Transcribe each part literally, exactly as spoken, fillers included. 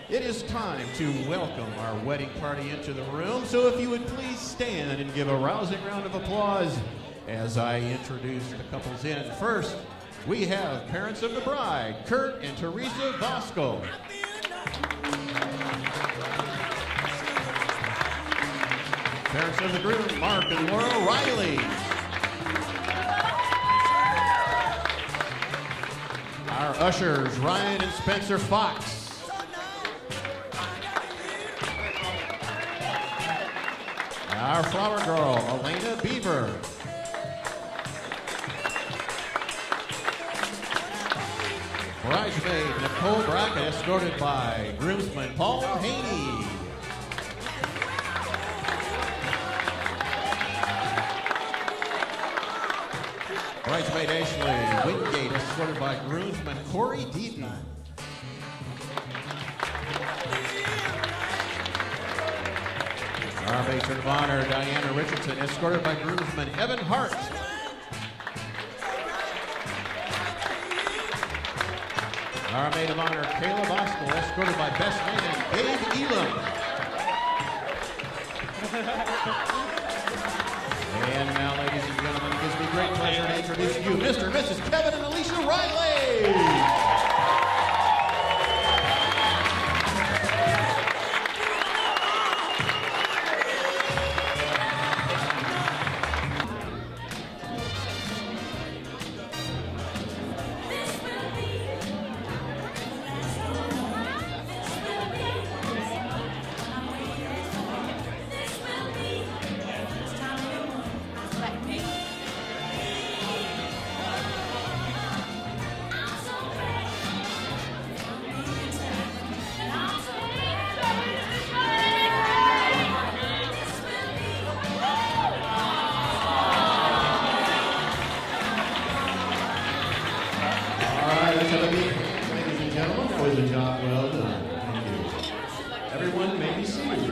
It is time to welcome our wedding party into the room, so if you would please stand and give a rousing round of applause as I introduce the couples in. First, we have parents of the bride, Kurt and Teresa Bosco. Parents of the groom, Mark and Laura Riley. Our ushers, Ryan and Spencer Fox. Our flower girl, Elena Beaver. Bridesmaid, Nicole Brackett, escorted by groomsman Paul Haney. Bridesmaid Ashley Wingate, escorted by groomsman Corey Deaton. Our matron of honor, Diana Richardson, escorted by groomsman Evan Hart. Our maid of honor, Kayla Bosco, escorted by best man Dave Elam. And now, ladies and gentlemen, it gives me great pleasure to introduce you, Mister and Missus Kevin and Alicia Riley. Ladies and gentlemen, that was a job well done. Thank you. Everyone may be seated.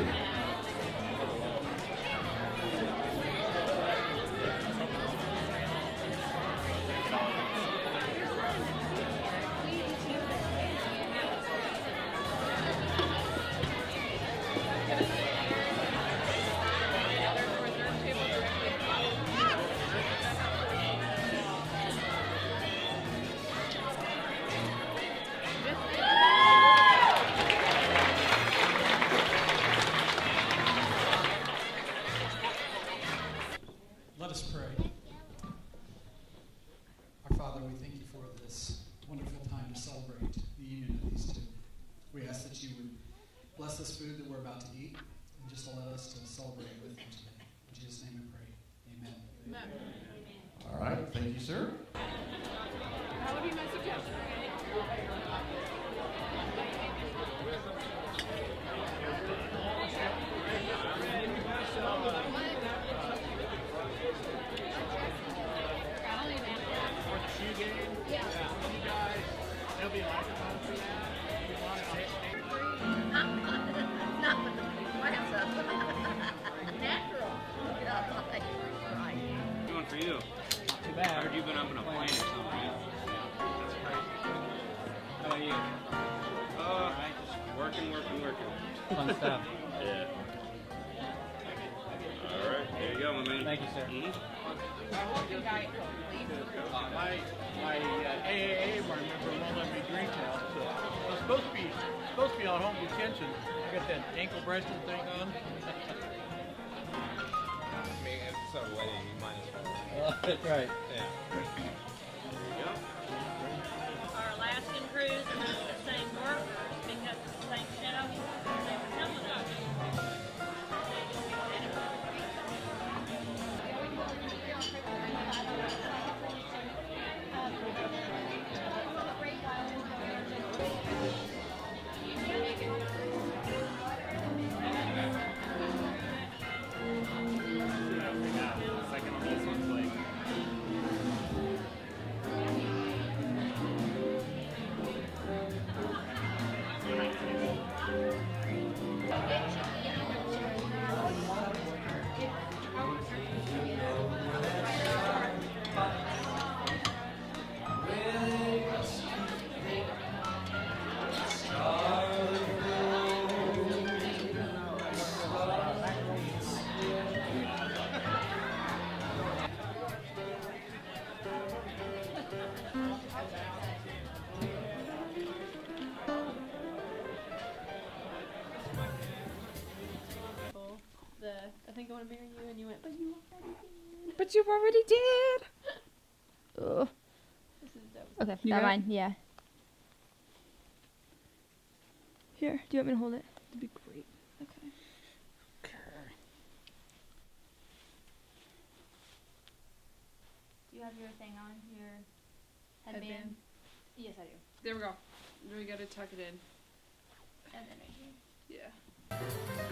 Let us pray. Our Father, we thank you for this wonderful time to celebrate the union of these two. We ask that you would bless this food that we're about to eat and just allow us to celebrate with them today. In Jesus' name we pray. Amen. Amen. All right, thank you, sir. That would be my suggestion. For you. Too bad. I heard you've been up in a plane or something. That's crazy. How about you? Uh, just working, working, working. Fun stuff. Yeah. All right, there you go, my man. Thank you, sir. Mm-hmm. Uh, my my uh, A A A member won't let me drink now, so I was supposed to be supposed to be on home detention. I got that ankle bracelet thing on. I mean, if it's a wedding, you might as well. That's right. Yeah. There you go. Our Alaskan cruise is the same work, picked up the same setup, same facility. going to marry you, and you went, but you already did. But you already did. Ugh. This is dope. Okay, You that got it? mine, yeah. Here, do you want me to hold it? That'd be great. Okay. Do you have your thing on? Your headband? Headband? Yes, I do. There we go. We gotta tuck it in. And then right here. Yeah.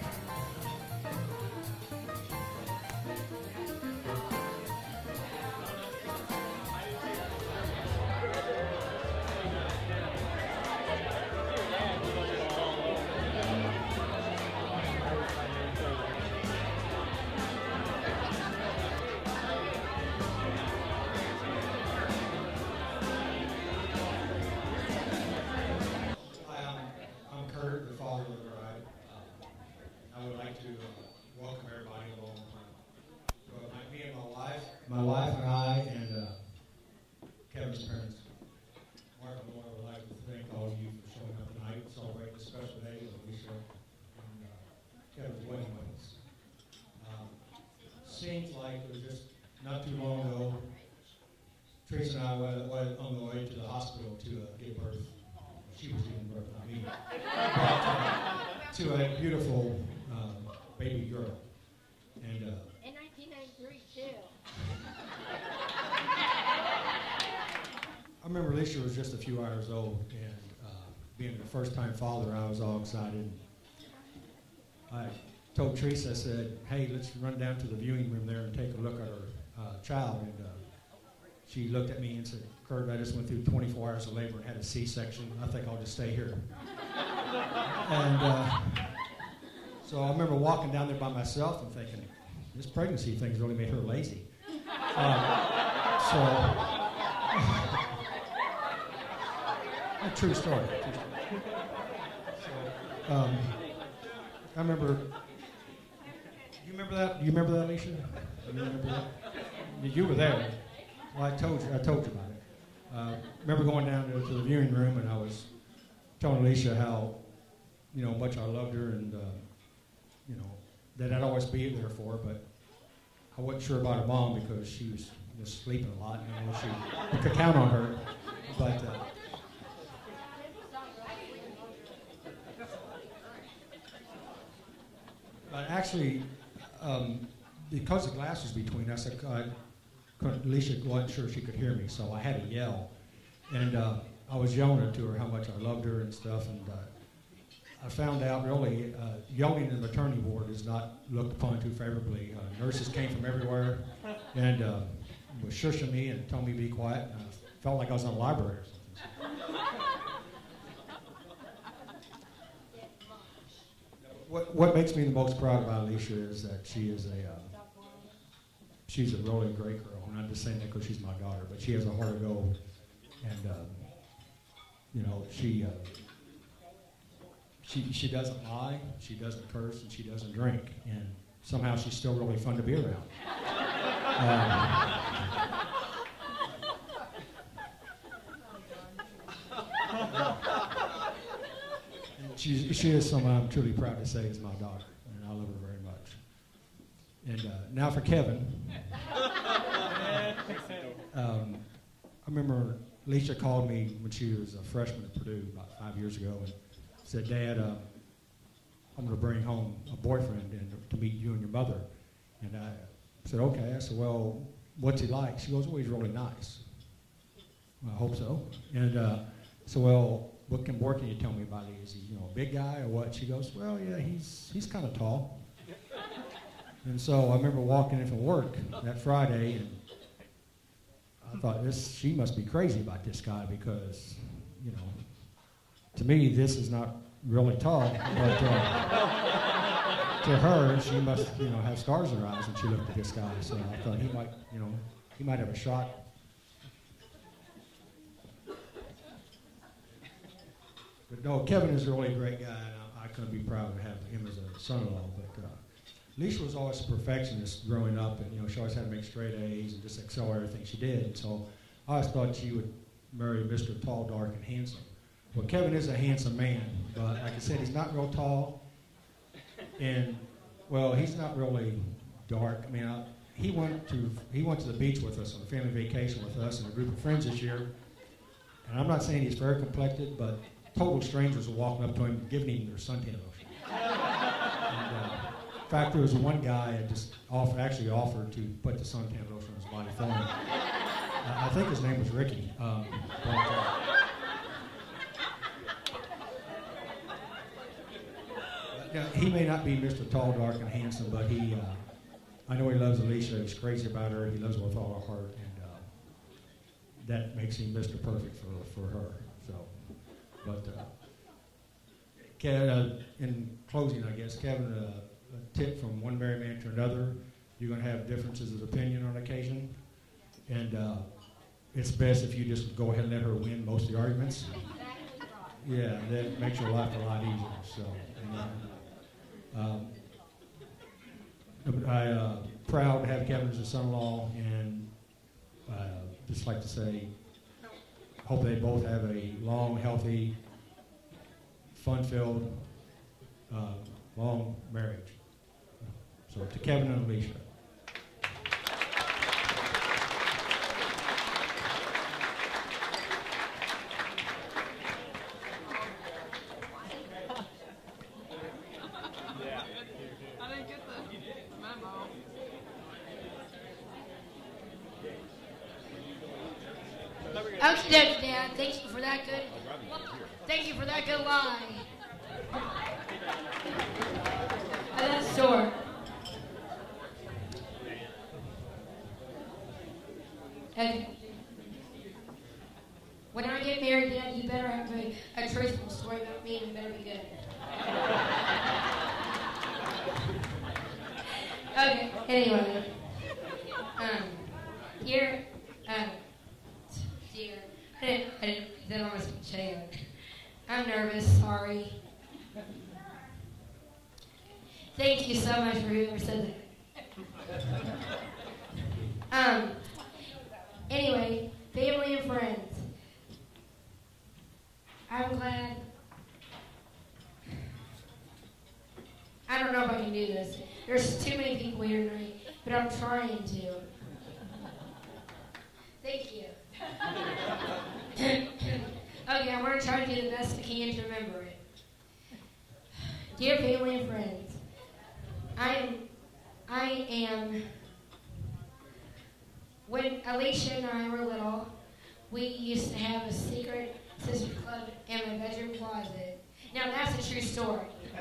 Hi, I'm, I'm Kurt, the father of the bride. Um, I would like to uh, welcome everybody along. Uh, my, me and my wife, my wife and I, and uh, Kevin's parents. Mark and Laura would like to thank all of you for showing up tonight, celebrating this special day with Alicia and uh, Kevin's wedding with us. Um, seems like it was just not too long ago, Teresa and I went, went on the way to the hospital to uh, give birth. She was giving birth, not me. But, uh, to a beautiful um, baby girl. And uh, In nineteen ninety-three, too. I remember Alicia was just a few hours old, and uh, being the first time father, I was all excited. I told Teresa, I said, hey, let's run down to the viewing room there and take a look at our uh, child. And uh, she looked at me and said, Kurt, I just went through twenty-four hours of labor and had a C-section. I think I'll just stay here. And uh, so I remember walking down there by myself and thinking, this pregnancy thing's really made her lazy. Uh, so, a true story. True story. So, um, I remember, you remember that? You remember that, Alicia? You remember that? You were there. Well, I told you, I told you about it. Uh, remember going down to, to the viewing room, and I was telling Alicia how, you know, much I loved her, and uh, you know, that I'd always be there for her. But I wasn't sure about her mom because she was just sleeping a lot, and you know, she, you could count on her. But uh, but actually, um, because the glass was between us, I, I couldn't, Alicia wasn't sure she could hear me, so I had to yell. And uh, I was yelling to her how much I loved her and stuff, and uh, I found out really uh, yelling in the maternity ward is not looked upon too favorably. Uh, nurses came from everywhere and uh, was shushing me and telling me to be quiet, and I felt like I was in a library or something. What, what makes me the most proud about Alicia is that she is a uh, she's a really great girl. I'm not just saying that because she's my daughter, but she has a heart of gold, and um, you know, she uh, she she doesn't lie, she doesn't curse, and she doesn't drink, and somehow she's still really fun to be around. Um, She's, she is someone I'm truly proud to say is my daughter, and I love her very much. And uh, now for Kevin. um, I remember Alicia called me when she was a freshman at Purdue about five years ago and said, Dad, uh, I'm going to bring home a boyfriend and to meet you and your mother. And I said, okay. I said, well, what's he like? She goes, well, he's really nice. Well, I hope so. And uh, so, well, what can, more can you tell me about it? Is he, you know, a big guy or what? She goes, well, yeah, he's he's kind of tall. And so I remember walking in from work that Friday, and I thought, this she must be crazy about this guy because, you know, to me this is not really tall, but uh, to her she must, you know, have stars in her eyes when she looked at this guy. So I thought he might, you know, he might have a shot. But no, Kevin is a really great guy, and I, I couldn't be proud to have him as a son-in-law. But uh, Alicia was always a perfectionist growing up, and you know she always had to make straight A's and just excel at everything she did. And so I always thought she would marry Mister Tall, Dark, and Handsome. Well, Kevin is a handsome man, but like I said, he's not real tall, and Well, he's not really dark. I mean, I, he went to he went to the beach with us on a family vacation with us and a group of friends this year. And I'm not saying he's fair complected, but total strangers were walking up to him and giving him their suntan lotion. And, uh, in fact, there was one guy that just offer, actually offered to put the suntan lotion on his body for him. Uh, I think his name was Ricky. Um, but, uh, Now, he may not be Mister Tall, Dark, and Handsome, but he, uh, I know he loves Alicia. He's crazy about her. He loves her with all our heart, and uh, that makes him Mister Perfect for for her. So, but uh, Ke- uh, in closing, I guess, Kevin, uh, a tip from one married man to another: you're going to have differences of opinion on occasion, and uh, it's best if you just go ahead and let her win most of the arguments. Yeah, that makes your life a lot easier. So. And, uh, Um, I uh, proud to have Kevin as a son-in-law, and uh, just like to say, hope they both have a long, healthy, fun-filled, uh, long marriage. So to Kevin and Alicia. Okie dokie, Dad. Thank you for that good. Thank you for that good line. Oh, that's short. Okay. When I get married, Dad, you better have a, a truthful story about me, and it better be good. Okay. Anyway, um, here, um. Dear. I didn't, I didn't, that almost say it. I'm nervous, sorry. Thank you so much for whoever said that. Um, anyway, family and friends. I'm glad. I don't know if I can do this. There's too many people here tonight, but I'm trying to. Thank you. Okay, I'm going to try to do the best I can to remember it. Dear family and friends, I am, I am, when Alicia and I were little, we used to have a secret sister club in my bedroom closet. Now that's a true story.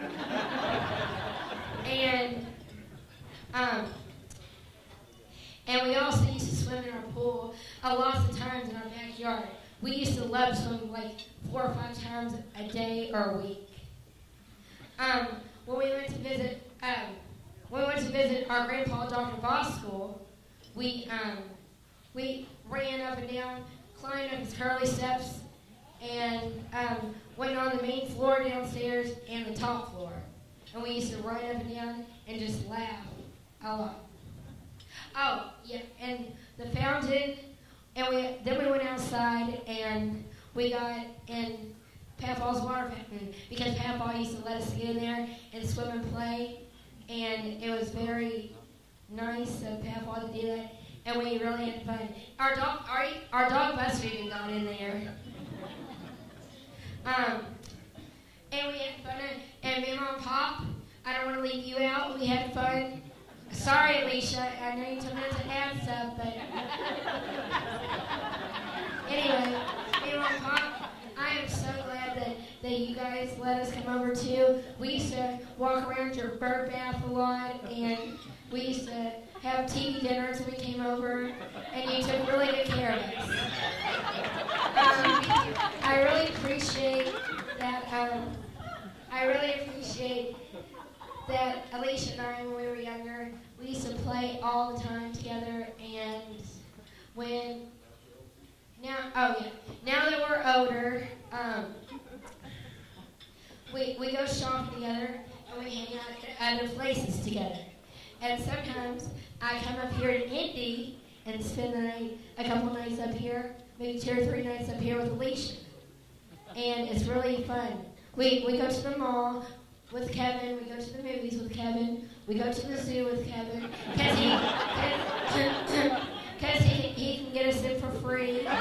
and, um, And we also used to swim in our pool a lot of times in our backyard. We used to love swimming like four or five times a day or a week. Um, when we went to visit, um, when we went to visit our grandpa, Doctor Voss School, we um, we ran up and down, climbed up his curly steps, and um, went on the main floor downstairs and the top floor. And we used to run up and down and just laugh a lot. Oh, yeah, and the fountain, and we then we went outside and we got in Papa's water fountain because Papa used to let us get in there and swim and play, and it was very nice of Papa to do that, and we really had fun. Our dog, our, our dog Buster even got in there. Um, and we had fun, and me and Mom Pop, I don't want to leave you out, we had fun. Sorry, Alicia, I know you told me to add stuff, but anyway, me and Mom Pop, I am so glad that, that you guys let us come over too. We used to walk around your bird bath a lot, and we used to have T V dinners when we came over, and you took really good care of us. Um, I really appreciate that. Um, I really appreciate that Alicia and I, when we were younger, we used to play all the time together, and when, now, oh yeah, now that we're older, um, we, we go shopping together, and we hang out at other places together. And sometimes I come up here to Indy and spend the night, a couple nights up here, maybe two or three nights up here with Alicia. And it's really fun. We, we go to the mall, with Kevin. We go to the movies with Kevin. We go to the zoo with Kevin. Because he, cause he, he can get us in for free. and,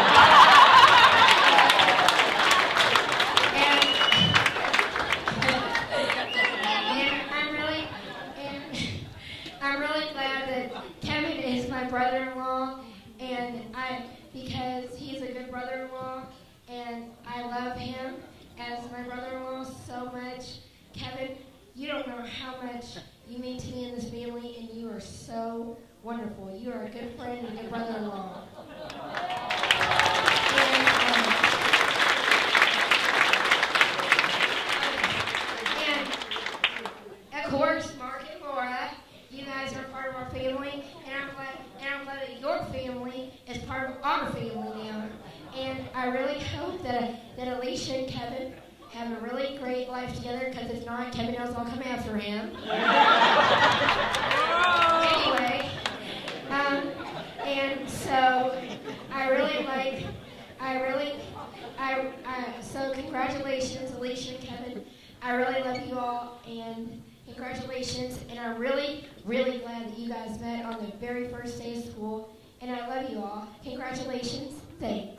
and I'm really, and I'm really glad that Kevin is my brother-in-law, and I, because he's a good brother-in-law, and I love him as my brother-in-law so much. Kevin, you don't know how much you mean to me and this family, and you are so wonderful. You are a good friend and a good brother-in-law. And, um, and, of course, Mark and Laura, you guys are part of our family, and I'm glad, and I'm glad that your family is part of our family now. And I really hope that, that Alicia and Kevin have a really great life together, because if not, Kevin knows I'll come after him. Anyway, um, and so I really like, I really, I, I, so congratulations, Alicia and Kevin. I really love you all, and congratulations, and I'm really, really glad that you guys met on the very first day of school, and I love you all. Congratulations. Thanks.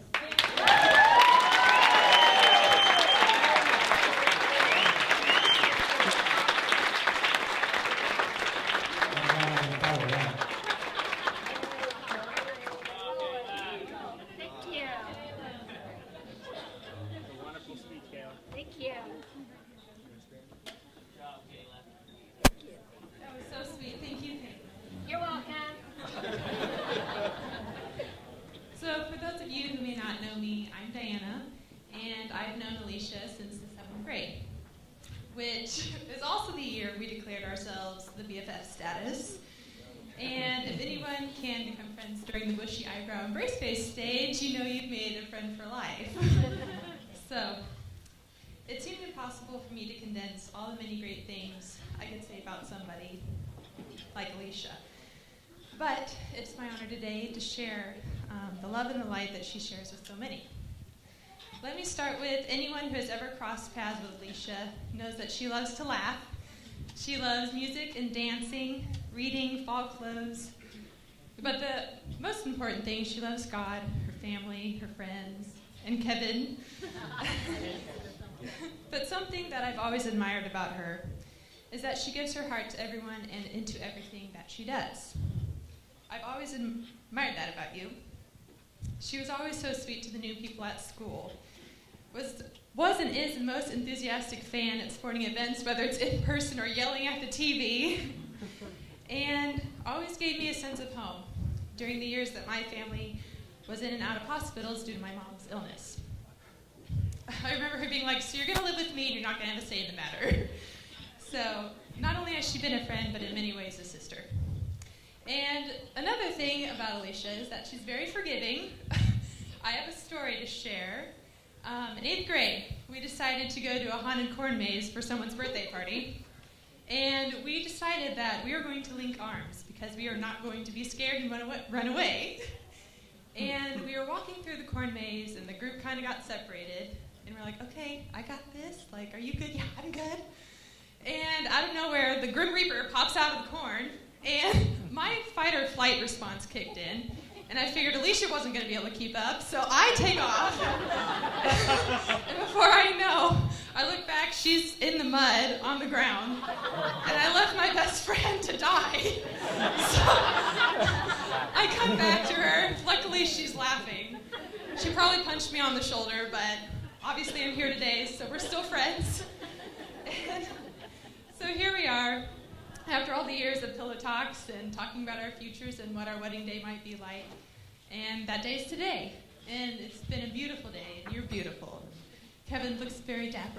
Which is also the year we declared ourselves the B F F status. And if anyone can become friends during the bushy eyebrow embrace face stage, you know you've made a friend for life. So, it seemed impossible for me to condense all the many great things I could say about somebody like Alicia. But it's my honor today to share um, the love and the light that she shares with so many. Let me start with anyone who has ever crossed paths with Alicia knows that she loves to laugh. She loves music and dancing, reading, fall clothes. But the most important thing, she loves God, her family, her friends, and Kevin. But something that I've always admired about her is that she gives her heart to everyone and into everything that she does. I've always admired that about you. She was always so sweet to the new people at school. Was, was and is the most enthusiastic fan at sporting events, whether it's in person or yelling at the T V. And always gave me a sense of home during the years that my family was in and out of hospitals due to my mom's illness. I remember her being like, so you're going to live with me and you're not going to have a say in the matter. So not only has she been a friend, but in many ways a sister. And another thing about Alicia is that she's very forgiving. I have a story to share. Um, in eighth grade, we decided to go to a haunted corn maze for someone's birthday party. And we decided that we were going to link arms because we were not going to be scared and run away. Run away. And we were walking through the corn maze, and the group kind of got separated. And we're like, okay, I got this. Like, are you good? Yeah, I'm good. And out of nowhere, the Grim Reaper pops out of the corn, and my fight or flight response kicked in. And I figured Alicia wasn't going to be able to keep up, so I take off. And before I know, I look back, she's in the mud on the ground, and I left my best friend to die. So I come back to her. Luckily, she's laughing. She probably punched me on the shoulder, but obviously I'm here today, so we're still friends. And so here we are. After all the years of pillow talks and talking about our futures and what our wedding day might be like. And that day's today. And it's been a beautiful day, and you're beautiful. Kevin looks very dapper.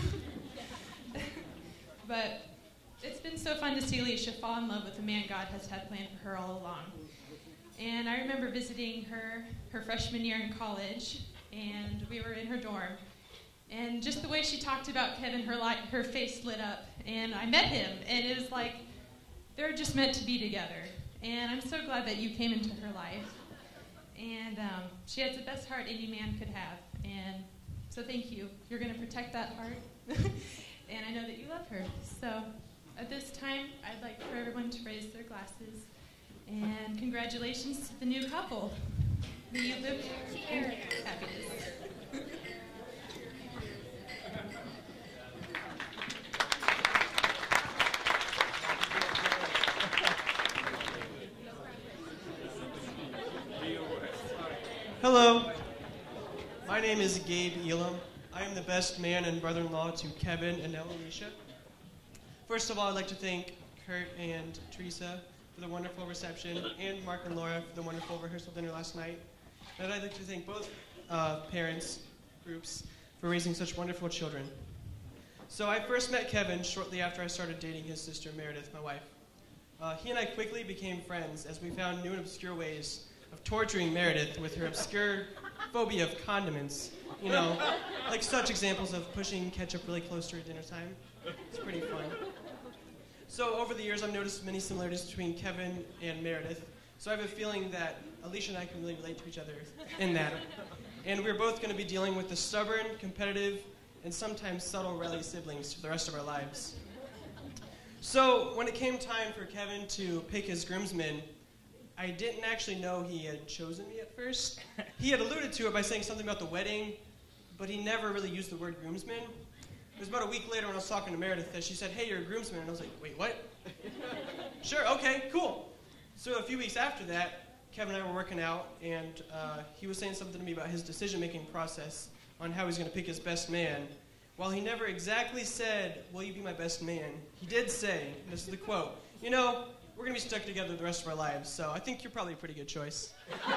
But it's been so fun to see Alicia fall in love with the man God has had planned for her all along. And I remember visiting her her freshman year in college, and we were in her dorm. And just the way she talked about Kevin, her light, her face lit up. And I met him, and it was like they're just meant to be together. And I'm so glad that you came into her life. And um, she has the best heart any man could have. And so thank you. You're going to protect that heart. and I know that you love her. So at this time, I'd like for everyone to raise their glasses, and congratulations to the new couple. May you live in happiness. Hello, my name is Gabe Elam. I am the best man and brother-in-law to Kevin and now Alicia. First of all, I'd like to thank Kurt and Teresa for the wonderful reception, and Mark and Laura for the wonderful rehearsal dinner last night. And I'd like to thank both uh, parents groups for raising such wonderful children. So I first met Kevin shortly after I started dating his sister Meredith, my wife. Uh, he and I quickly became friends as we found new and obscure ways of torturing Meredith with her obscure phobia of condiments. You know, like such examples of pushing ketchup really close to her dinner time. It's pretty fun. So over the years, I've noticed many similarities between Kevin and Meredith. So I have a feeling that Alicia and I can really relate to each other in that. And we're both going to be dealing with the stubborn, competitive, and sometimes subtle rally siblings for the rest of our lives. So when it came time for Kevin to pick his groomsmen, I didn't actually know he had chosen me at first. He had alluded to it by saying something about the wedding, but he never really used the word groomsman. It was about a week later when I was talking to Meredith that she said, "Hey, you're a groomsman." And I was like, "Wait, what?" "Sure, okay, cool." So a few weeks after that, Kevin and I were working out, and uh, he was saying something to me about his decision-making process on how he's going to pick his best man. While he never exactly said, "Will you be my best man?" he did say, and this is the quote, "You know, we're going to be stuck together the rest of our lives, so I think you're probably a pretty good choice."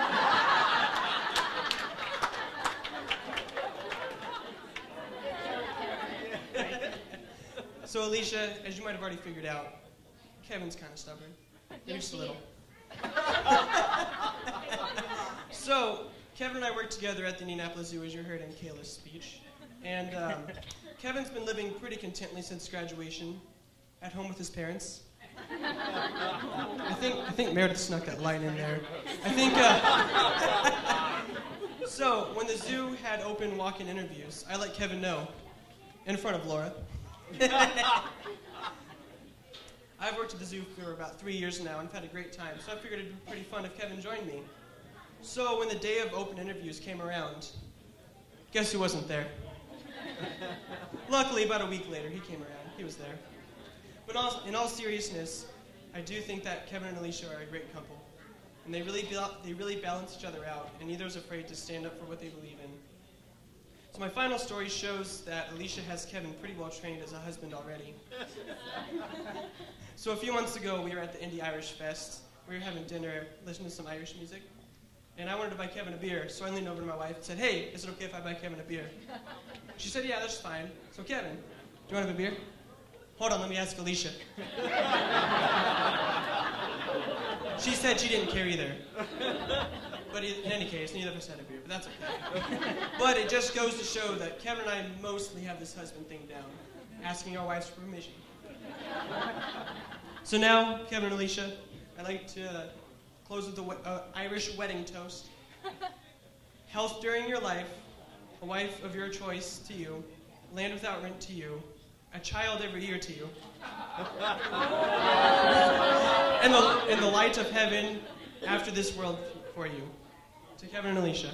So Alicia, as you might have already figured out, Kevin's kind of stubborn. Maybe just a little. So Kevin and I worked together at the Indianapolis Zoo, as you heard in Kayla's speech. And um, Kevin's been living pretty contently since graduation, at home with his parents. I think I think Meredith snuck that line in there. I think. Uh, so when the zoo had open walk-in interviews, I let Kevin know, in front of Laura. I've worked at the zoo for about three years now and I've had a great time, so I figured it'd be pretty fun if Kevin joined me. So when the day of open interviews came around, guess who wasn't there? Luckily, about a week later, he came around. He was there. But all, in all seriousness, I do think that Kevin and Alicia are a great couple. And they really, they really balance each other out, and neither is afraid to stand up for what they believe in. So my final story shows that Alicia has Kevin pretty well trained as a husband already. So a few months ago, we were at the Indy Irish Fest. We were having dinner, listening to some Irish music. And I wanted to buy Kevin a beer, so I leaned over to my wife and said, "Hey, is it okay if I buy Kevin a beer?" She said, "Yeah, that's fine." So Kevin, do you want to have a beer? Hold on, let me ask Alicia. She said she didn't care either. But in any case, neither of us had a beer, but that's okay. But it just goes to show that Kevin and I mostly have this husband thing down, asking our wives for permission. So now, Kevin and Alicia, I'd like to uh, close with the uh, Irish wedding toast. Health during your life, a wife of your choice to you, land without rent to you, a child every year to you, and the, and the light of heaven after this world for you. To Kevin and Alicia.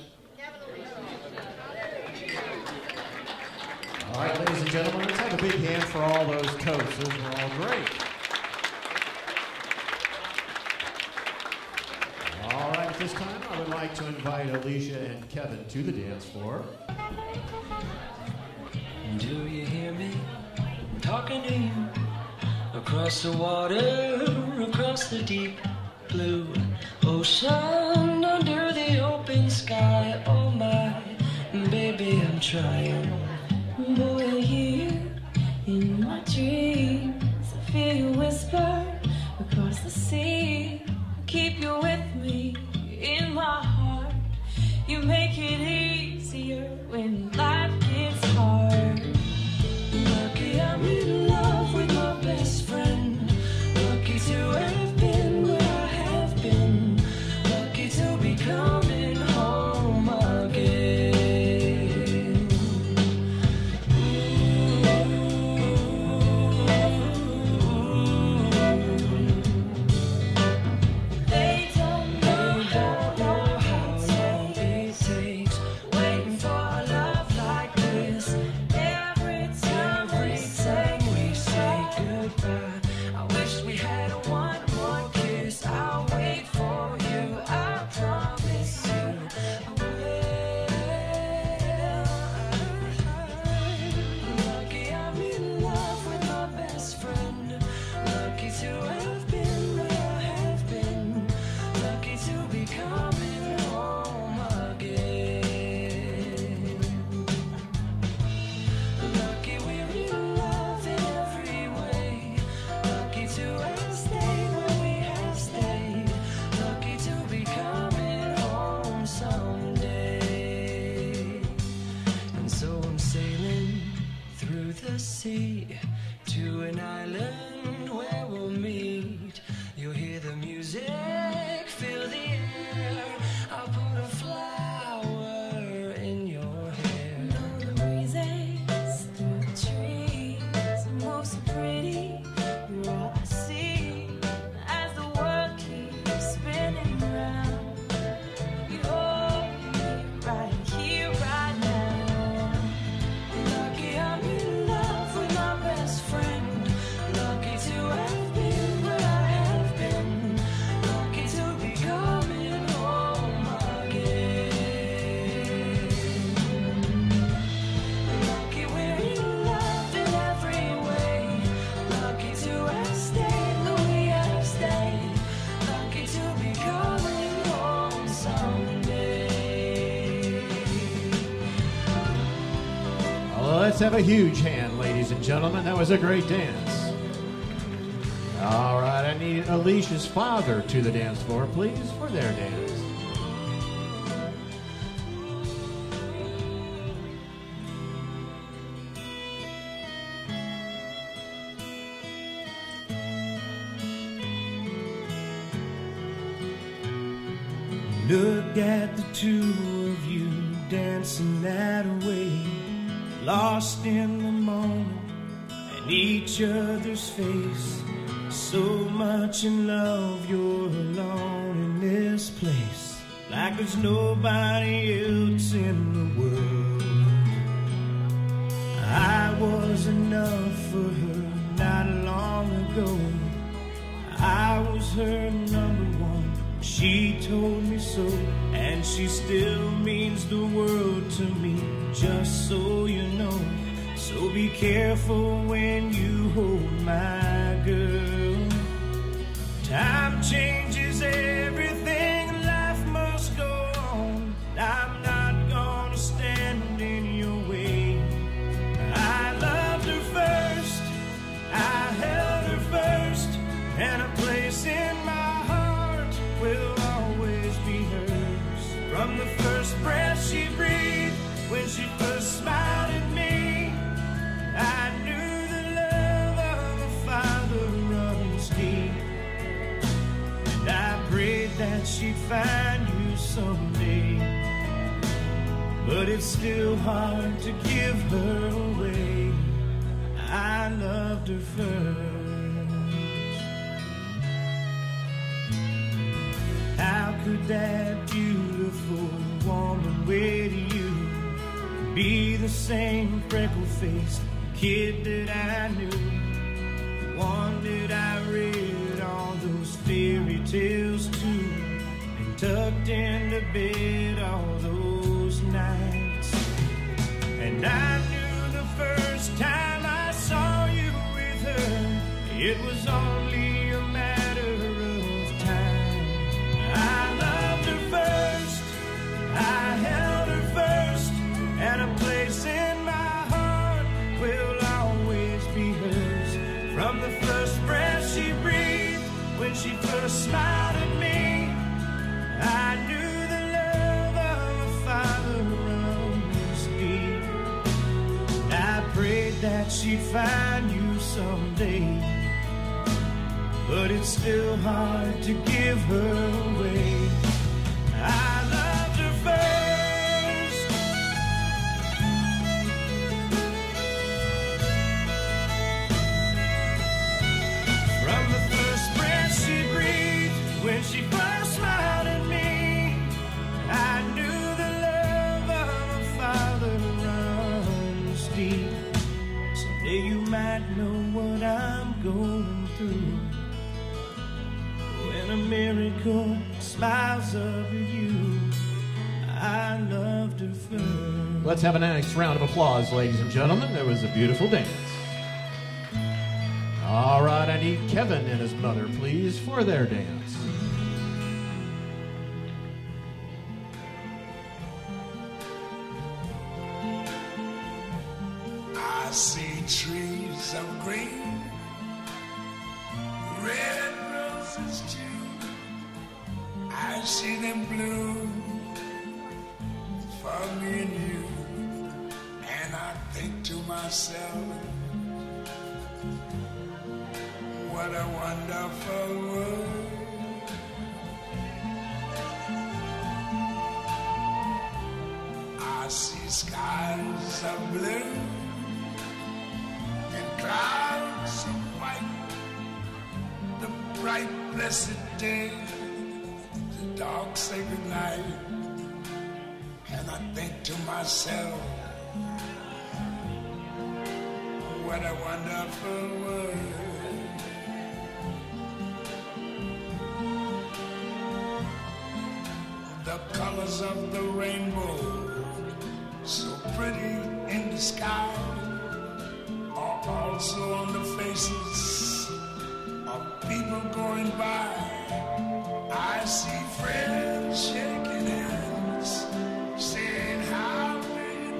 All right, ladies and gentlemen, let's have a big hand for all those toasts. Those were all great. All right, at this time, I would like to invite Alicia and Kevin to the dance floor. Do you hear me talking to you? Across the water, across the deep blue ocean, under the open sky. Oh my, baby, I'm trying. Boy, I hear you in my dreams. I feel you whisper across the sea. I keep you with me in my heart. You make it easier when life gets hard. Lucky I'm in love with my best friend. Lucky to have been where I have been. Lucky to be coming home again. sea to an island where we'll meet. You'll hear the music, feel the air. I'll put a flower in your hair. Know the breezes through the trees move so pretty. You're all I see as the world keeps spinning round. You hold me right here, right now. Lucky I'm in love with my best friend. Lucky to have been where I have been. Lucky to be coming home again. Lucky we're in love in every way. Lucky to have stayed where we have stayed. Lucky to be coming home someday. Well, let's have a huge hand, ladies and gentlemen. That was a great dance. All right, I need Alicia's father to the dance floor, please, for their dance. Look at the two of you dancing that way, lost in the moment and each other's face. So much in love, you're alone in this place, like there's nobody else in the world. I was enough for her not long ago. I was her number one, she told me so, and she still means the world to me, just so you know. So be careful when you hold my girl. Time changes everything, life must go on. I'm not gonna stand in your way. I loved her first, I held her first, and a place in my heart will always be hers. From the first breath she breathed, when she first smiled at me, I knew the love of a father runs deep. And I prayed that she'd find you someday, but it's still hard to give her away. I loved her first. How could that beautiful woman way to you be the same freckle-faced kid that I knew? One that I read all those fairy tales to, and tucked into bed all those nights. And I knew the first time I saw you with her, it was only a matter of time. I loved her first, I held her first, and a place in my heart will always be hers. From the first breath she breathed, when she first smiled at me, I knew the love of a father runs deep. I prayed that she'd find you someday, but it's still hard to give her away. I loved her first. From the first breath she breathed, when she first smiled at me, I knew the love of a father runs deep. Someday you might know what I'm going through, when a miracle smiles up at you. I loved her first. Let's have a nice round of applause, ladies and gentlemen. That was a beautiful dance. All right, I need Kevin and his mother, please, for their dance. I see trees of green, red roses too. I see them bloom for me and you. And I think to myself, What a wonderful world. I see skies of blue and clouds of white, the bright blessed day, the dark sacred night. And I think to myself, what a wonderful world. The colors of the rainbow, so pretty in the sky, are also on the faces of people going by. I see friends shaking hands, saying how do you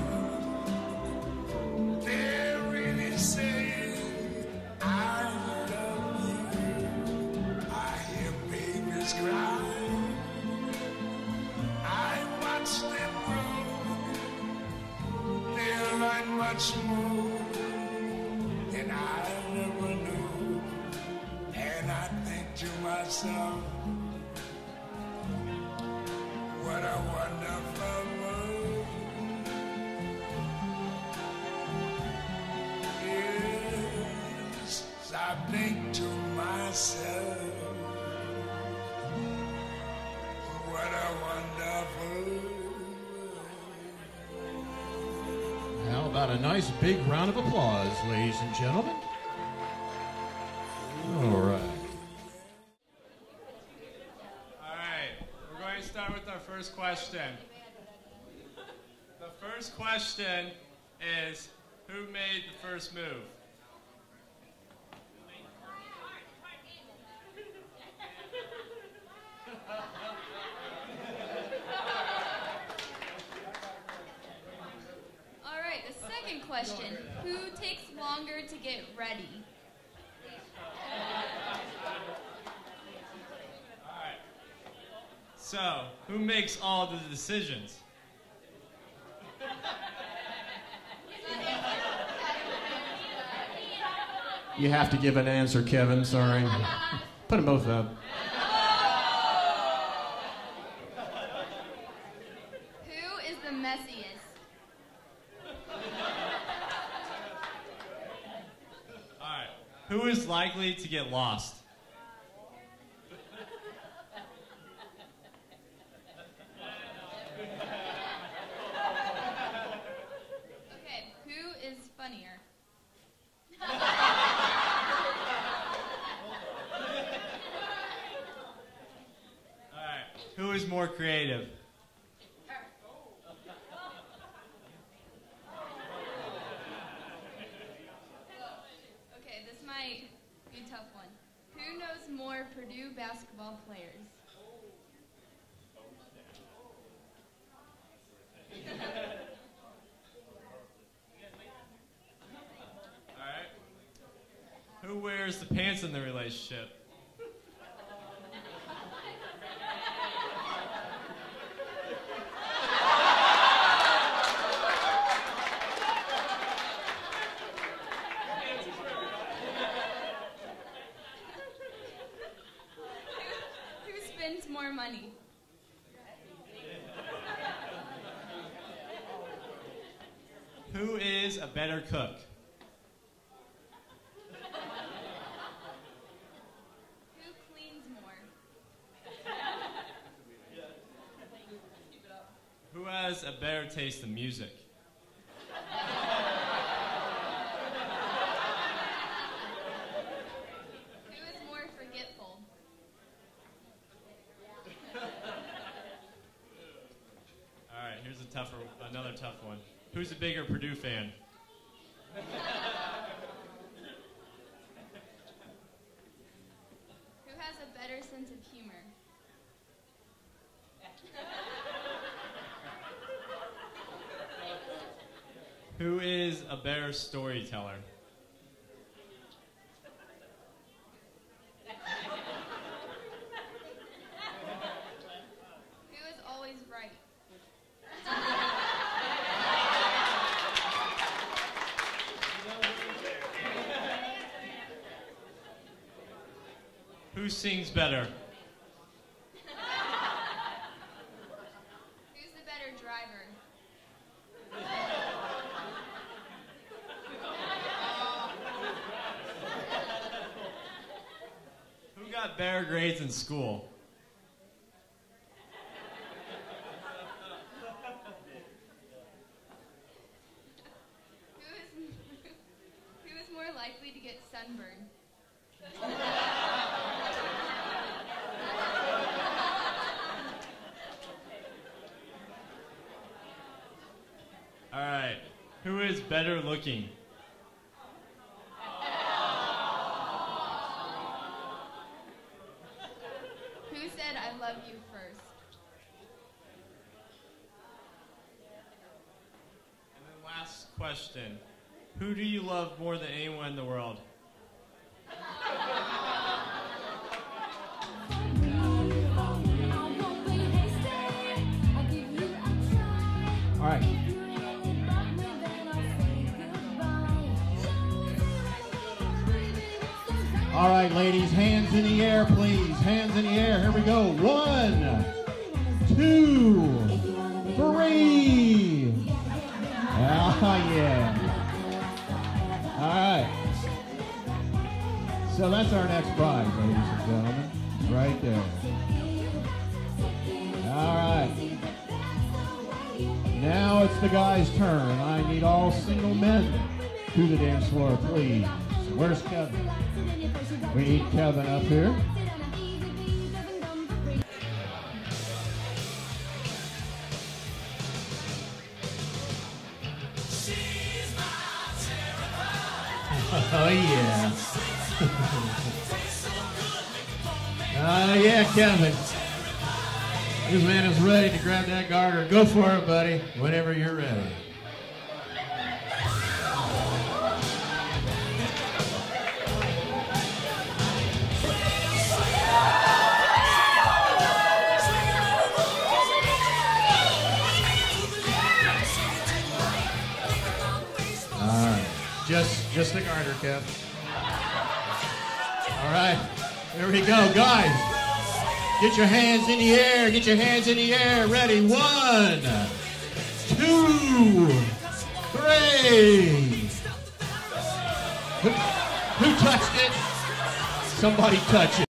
do. They're really saying I love you. I hear babies cry, I watch them grow. They learn much more than I never knew. And I think to myself, what a wonderful world. Yes, I think to myself, what a wonderful world. How about a nice big round of applause, ladies and gentlemen? All right. Start with our first question. The first question is, who made the first move? All right, the second question, who takes longer to get ready? So, who makes all the decisions? You have to give an answer, Kevin. Sorry. Put them both up. Who is the messiest? All right. Who is likely to get lost? Okay, who is funnier? All right. Who is more creative? Okay, this might be a tough one. Who knows more Purdue basketball players? All right. Who wears the pants in the relationship? Who spends more money? Who is a better cook? Who cleans more? Who has a better taste in music? Who is more forgetful? All right, here's a tougher, another tough one. Who's a bigger Purdue fan? Who has a better sense of humor? Who is a better storyteller? Who is always right? Who sings better? Who's the better driver? Who got better grades in school? Who is who is more likely to get sunburned? All right. Who is better looking? Who said I love you first? And then last question. Who do you love more than anyone in the world? All right. All right, ladies, hands in the air, please. Hands in the air. Here we go. One, two, three. Oh, yeah. All right. So that's our next prize, ladies and gentlemen. Right there. All right. Now it's the guys' turn. I need all single men to the dance floor, please. Where's Kevin? We need Kevin up here. Oh, yeah. Oh, yeah, Kevin. This man is ready to grab that garter. Go for it, buddy, whenever you're ready. All right. Just, just the garter, Kev. All right. There we go, guys. Get your hands in the air. Get your hands in the air. Ready? One, two, three. Who, who touched it? Somebody touch it.